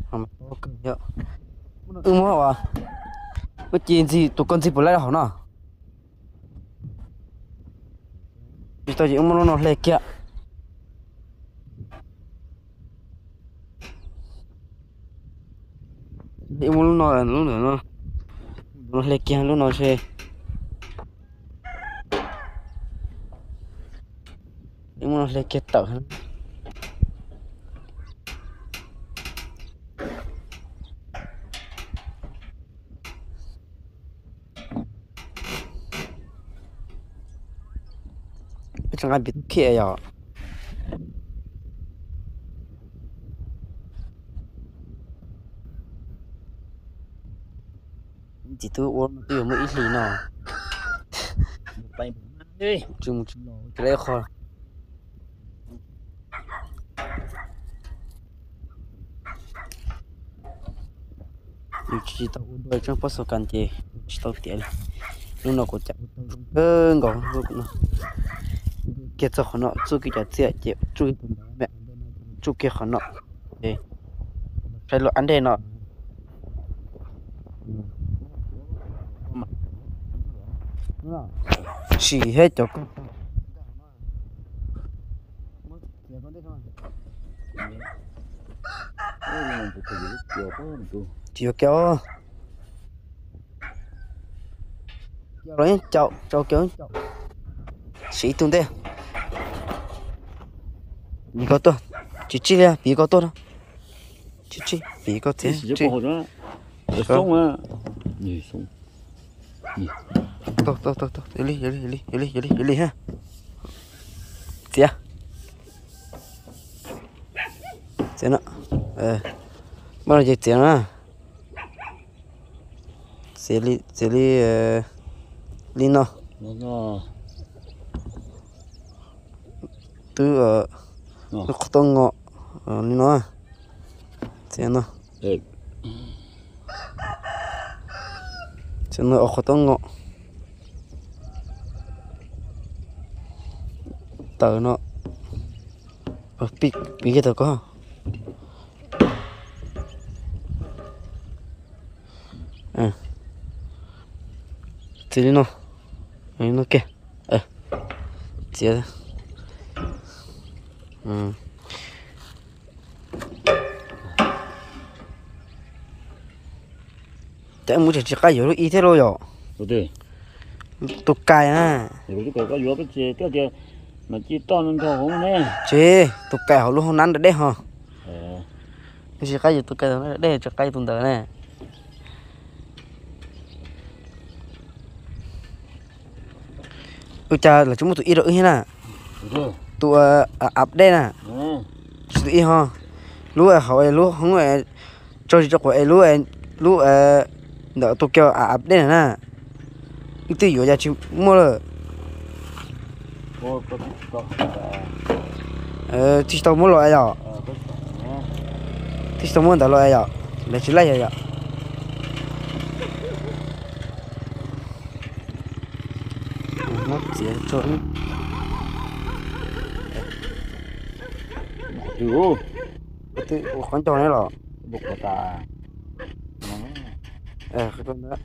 mà có cần nhớ mua à cái chuyện gì tụi con gì bỏ lại hả nó chúng ta chỉ muốn nó lấy kia đi muốn nó là lúc nữa nó lấy kia lúc nó sẽ đi muốn nó lấy kia tở chẳng ai biết kia rồi chỉ tôi uống tiêu mới ít gì nào bay đi chừng cái đấy khó chỉ tao uống đôi trong post can chị chỉ tao tiền lúc nào cũng chậm hơn còn lúc nào kia cho họ nó chú cái giá trị chú cái mẹ chú kia họ nó để phải lo ăn đây nó chỉ hết cho con chiều kéo rồi chậu kéo sĩ tung đây bị có to chỉ là bị có to đó chỉ bị có thế chỉ có đó sống à gì sống to đi ha xía xía nó bao giờ xía nó xía li nó từ nó có to ngọ li nó xía nó xía nó có to ngọ tờ nó bị cái tờ có chỉ nó kia chỉ tại muốn chỉ cái gì ít thế rồi rồi tụt cài à rồi cái có vô cái gì mà chỉ to lên thôi không nè chị tụt cài họ luôn không nắn được đấy hả chỉ cái gì tụt cài nó đây cho cái tụt tờ này ôi cha là chúng tụi ít rồi thế nè tụi ập đây nè tụi ít ha lúa hỏi lúa không phải cho của lúa đỡ tụi kêu ập đây nè ít tiêu dầu ra chịu mua rồi thì tao muốn loại rồi thì tao muốn tao loại rồi để chỉ lấy rồi nó chỉ cho cái khoản cho này rồi bục ta cái con đó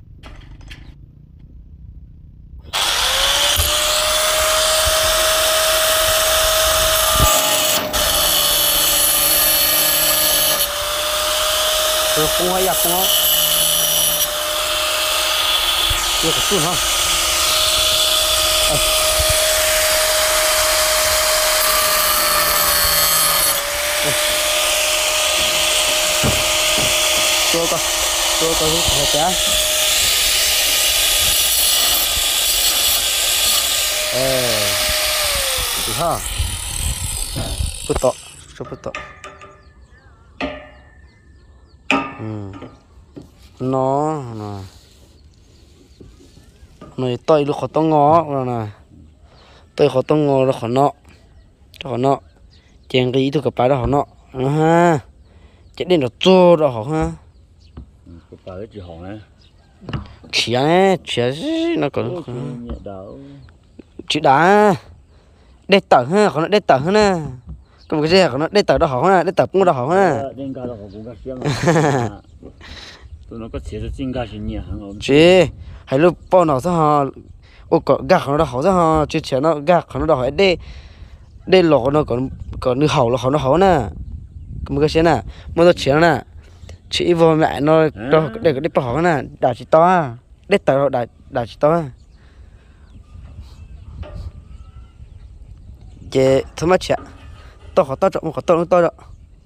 không hay giặt nó chưa có chút hả tôi có hút hết á được ha puto nó này tôi lúc khó to ngó rồi nè tôi khó to ngó rồi khó nọ chèn cái ý tôi gặp phải đó khó nọ ha chết đến được chua đó hả ha cái bài chỉ hỏi này chía nó còn chữ đá đê tở ha còn đê tở ha nè cái gì của nó đây tờ đó hỏng nè đây tờ cũng đó hỏng nè đến cái đó họ cũng có xem tụi nó có chế cho chính cái gì nhỉ hả chị hay lúc bao nào sao họ ô có gạc nó đó hỏng sao họ chứ chén nó gạc nó đó hỏng đây đây lọ nó còn nửa hỏng nó hỏng nè cái gì nè mà nó chén nè chị vô mẹ nó đó để cái bảo hỏng nè đã chỉ to đây tờ đã chỉ to chị thôi mà chị to khó to trọng một khó to nó to rồi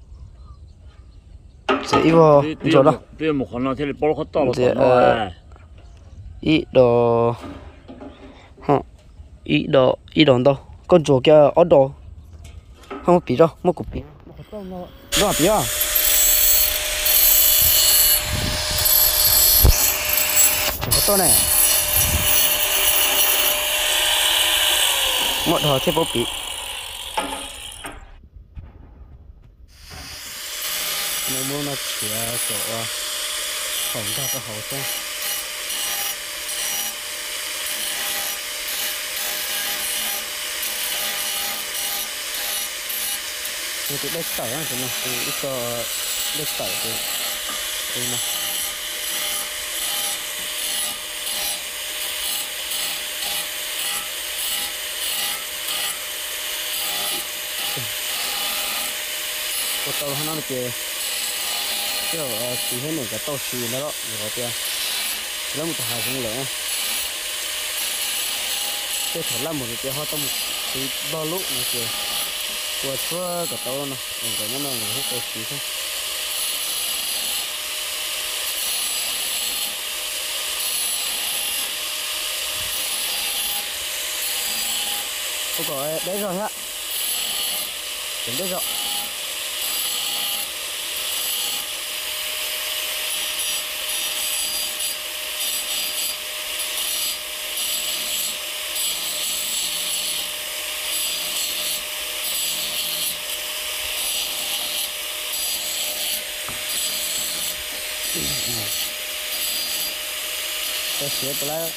chị vô chỗ đó bây giờ một con nó thế là bao khó to rồi ít đồ hả ít đồ đâu con chuột kia ở đồ không bị đâu một cục bị nó bị à khó to này một hồi thế bố bị nếu muốn nó chỉ chỗ hỏng ra cái hậu xem thì cái đất tỏi này nó ít có đất tỏi thì đây này có tàu nó kìa kiểu chỉ hết này cái tàu xì nó đó rồi kìa nó một hai cũng lỡ cái thằng làm một cái hoa tôm thì bao lúc này kìa qua chúa cái tàu nó còn nó hết tàu xì thôi không có đấy rồi hả đến đấy rồi cái xếp lại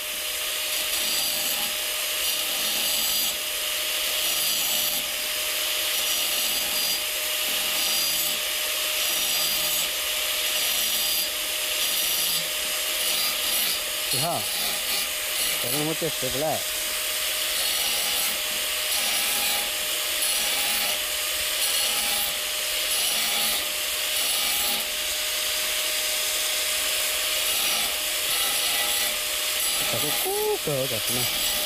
ha cái nó mất xếp lại cái cú cờ cái này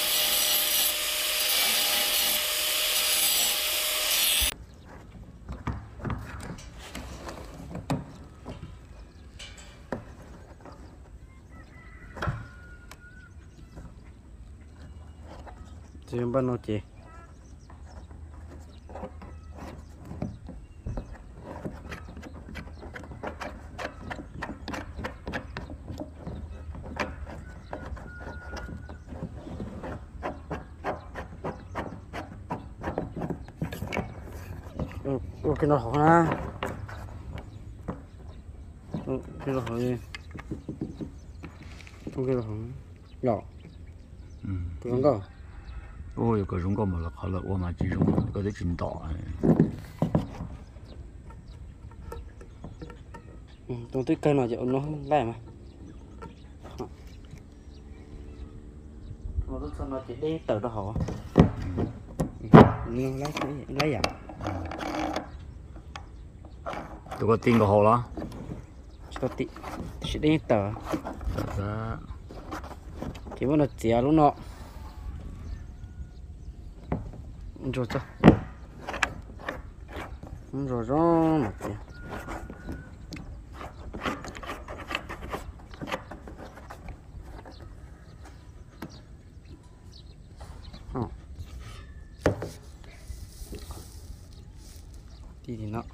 지금 봤노지 cái nó hỏng ha cái nó hỏng gì cái nó hỏng nhỏ cái con có ôi cái rung có mà là khó là ôm mà chỉ rung có thể chỉnh tỏ trong tuyết cây nào vậy nó lại mà mà lúc sau nó chỉ đi từ đó họ nhưng lấy à tôi có tin có hồ đó có tí chỉ đi tờ đó chỉ muốn nó chè lúc nọ rồi cho rồi đó mà chè thì nó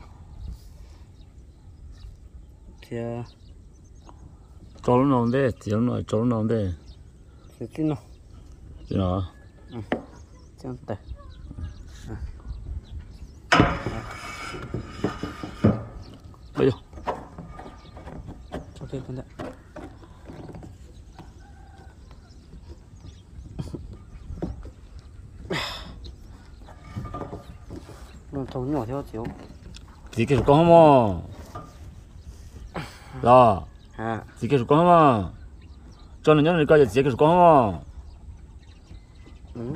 thì cho nó ngon đấy chỉ nó cho nó ngon đấy thì tin nó chứ nào chẳng tệ bây giờ ok con đấy nó thầu nhỏ theo chiếu chỉ cái con không là à chỉ cái con không cho nên nhớ coi chỉ cái con không ừ.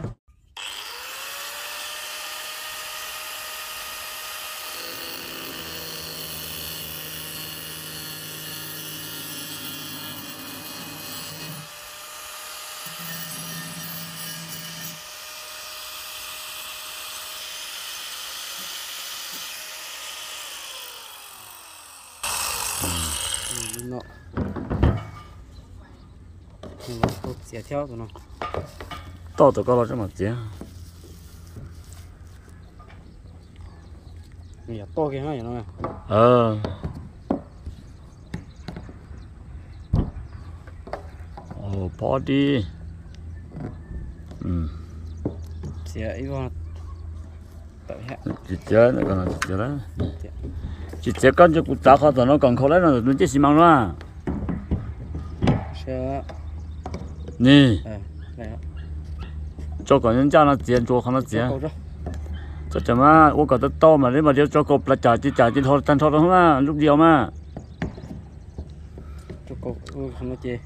Nó tốt sẽ theo tụi nó to tụi con là mà chứ giờ to cái này nó bỏ đi sẽ ít con tại hạ chỉ chơi nó còn chỉ chơi đó chỉ chơi con cho cụ trả khó nó còn khó lấy nó chỉ xi măng đó sẽ nè này cho còn nhân gia nó tiền cho không nó tiền câu đó cho chả mà tôi có to mà nếu mà điều cho cột là trả chỉ thôi tan thôi đó không à lúc điều mà cho câu không nó chê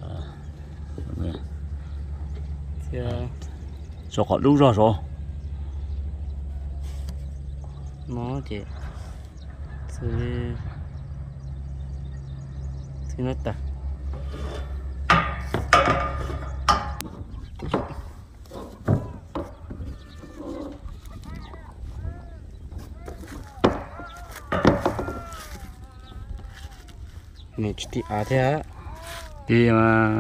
cho họ đúng rồi nó chê thì nó ta này chỉ à thế á đi mà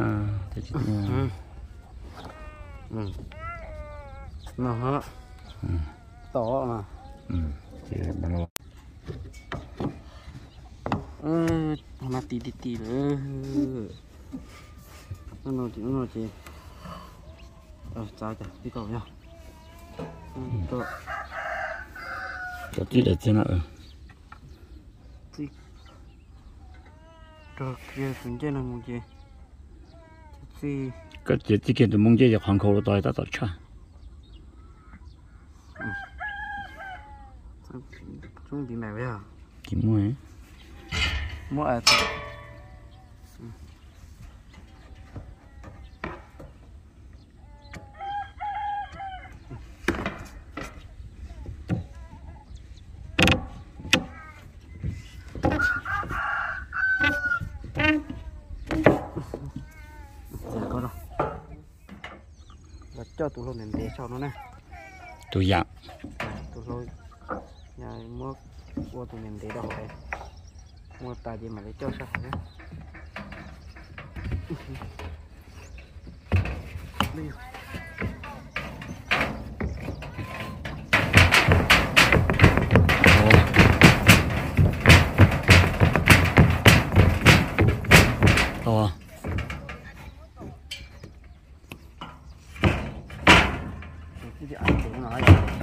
nó hả to mà thì bằng nó tí nữa nó chỉ sao chả đi cầu nha cho tí để thế nào rồi kia xuống trên là một gì thì cái chỉ kia tụi mông chơi được hàng khẩu rồi ta tao cha chúng bị mẹ vậy à chỉ mua mua à thôi cho tụi lôi nền để cho nó nè tụi dạng tụi lôi nhà mua qua tụi nền để đâu đây mua tài gì mà để cho sao hả to cái gì ăn cũng nói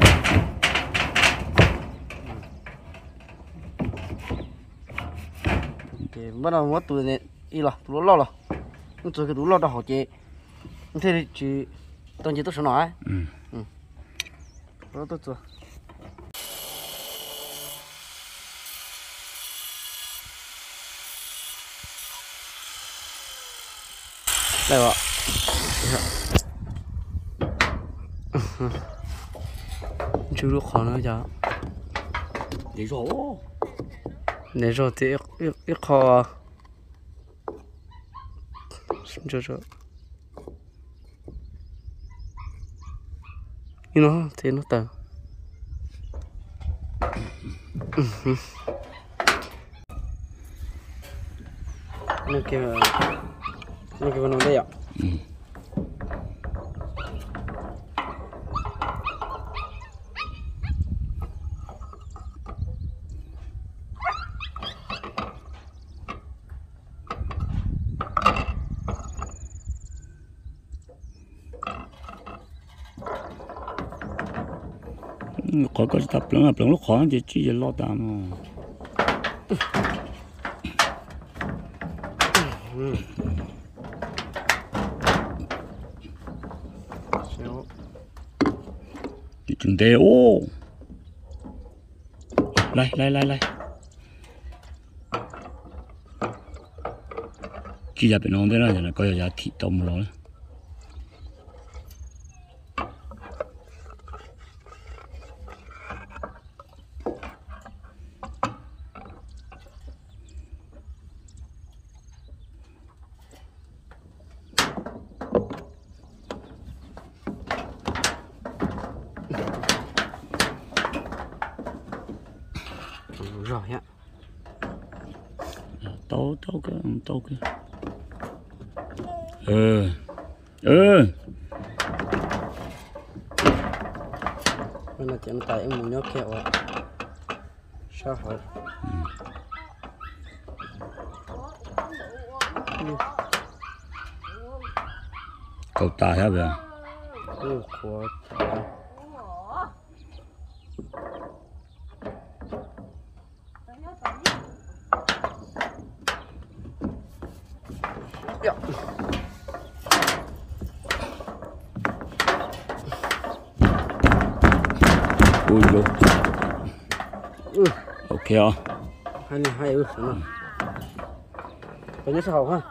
thì bắt đầu mất tụi này đi rồi tụi nó lo rồi tụi cái tụi lo đâu họ chị thế thì chị tao chỉ tôi sợ nói nó tôi chưa đây ạ chú lúc khó nữa chứ để rồi thì ít khó cho nó thì nó tờ nó kêu nó đây ạ có tập lắm lúc khó chỉ lo tạm chừng tê ô Lấy chỉ là bên nông thế này là coi là thịt tôm rồi rồi á tao cái nên là chuyện tại em muốn nhớ kẹo ạ sao hỏi cậu tài hả vậy của ui vô ok không hai này hai đúng không có nhớ sao ha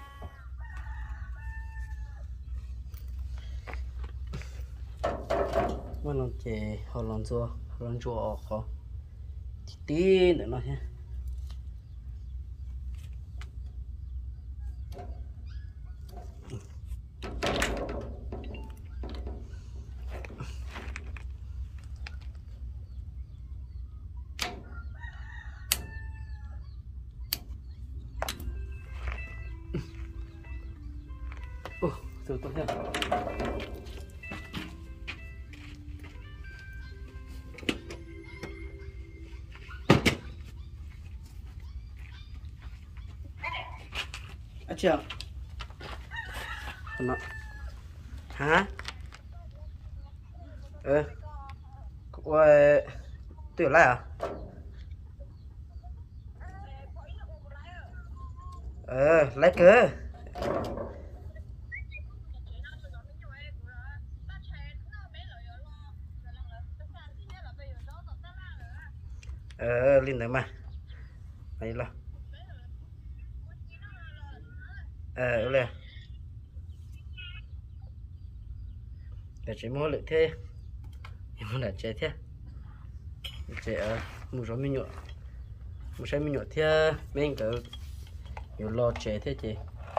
mà lòng chè họ lòng chua khó tí nữa nó ha từ từ nha chưa nó hả ôi tuyệt lại à lấy cơ lên đấy mà đấy là lên để chế mua lợi thế em muốn là chế thế chế một số mình nhọ thế mình cứ nhiều lo chế thế chị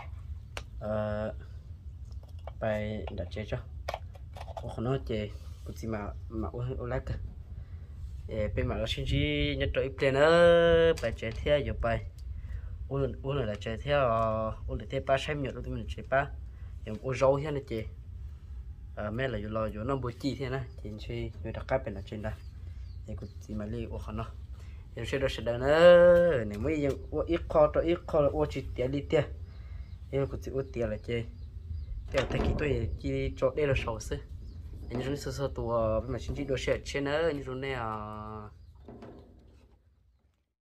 bài đặt chế cho nó chế cũng chỉ mà ô lát cơ bên mà nó xin chỉ nhất trời tiền nữa bài chế thế giờ bài uống là chế thế uống để thế ba xem nhiều tụi mình chế ba em uống rau thế này chị mẹ là lo cho nó bố trí thế này thì chỉ người đặt cái bên là trên đây thì cũng chỉ mà li uống nó em sẽ đó nữa nếu mấy uống ít kho là uống chỉ tiền đi tiền em cũng chỉ uống tiền là chơi tiền thay cái tôi chỉ cho đây là sầu sư anh chúng sơ sơ tùa mà xin chỉ đồ sệt trên nữa anh chúng này